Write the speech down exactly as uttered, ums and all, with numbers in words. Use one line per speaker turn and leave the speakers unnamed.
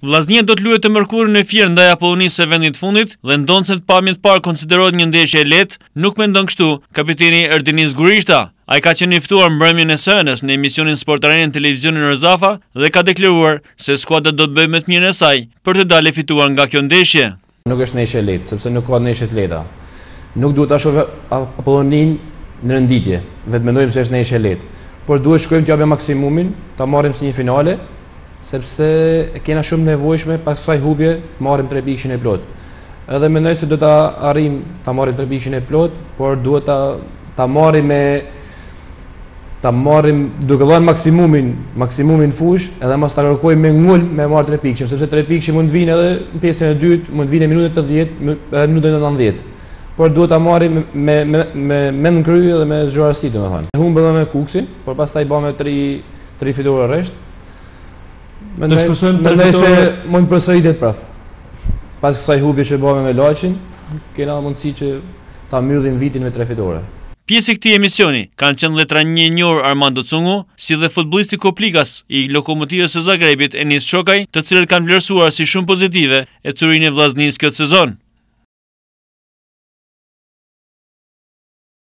Vllaznia do të luajë të mërkurën në Fier ndaj Apolonisë së vendit fundit dhe ndonë të pamjet parë konsiderohet një ndeshje e lehtë, nuk mendon kështu kapiteni Erdenis Gurishta. Ai ka qenë i ftuar mbrëmjen e së hënës në emisionin Sport Arena në televizionin Rzafa dhe ka deklaruar se skuadra do të bëjë më të mirën e saj për të dalë fituar nga kjo ndeshje.
Nuk është ndeshje e lehtë, sepse nuk ka ndeshje të lehta. Nuk duhet ta shohë Apoloninë në renditje, vetë mendojmë se është ndeshje e lehtë, por duhet shkojmë të japim maksimumin, ta marrim si një finale, sepse kena shumë nevojshme pas kësaj hubje të marrim tre pikë e plot. Edhe mendoj se do ta arrijm ta marrim tre pikë e plot, por duhet ta ta marrim me ta marrim duke dhënë maksimumin, maksimumin fush, edhe mos ta kërkojmë me ngul me marr tre pikë, sepse tre pikë mund të vinë edhe në pjesën e dytë, mund të vinë në minutën e tetëdhjetë, edhe në minutën e nëntëdhjetë. Por duhet ta marrim me me me mend krye dhe me zgjuarësi, domethënë. Humbëm me Kuksin, por pastaj bëmë tre tre fitore rresht.
Të shpresojmë të
Mendoj se mund përsëritet prap. Pas kësaj hubje që bëmë me Laçin, kena mundësi që ta mbyllim vitin me tre fitore.
Pjesë e këtij emisioni kanë qenë letra një njohur Armando Cungu, si dhe futbollisti Koplikas i Lokomotivës së Zagrebit Enis Shokaj, të cilët kanë vlerësuar si shumë pozitive e curinë e Vllaznisë këtë sezon.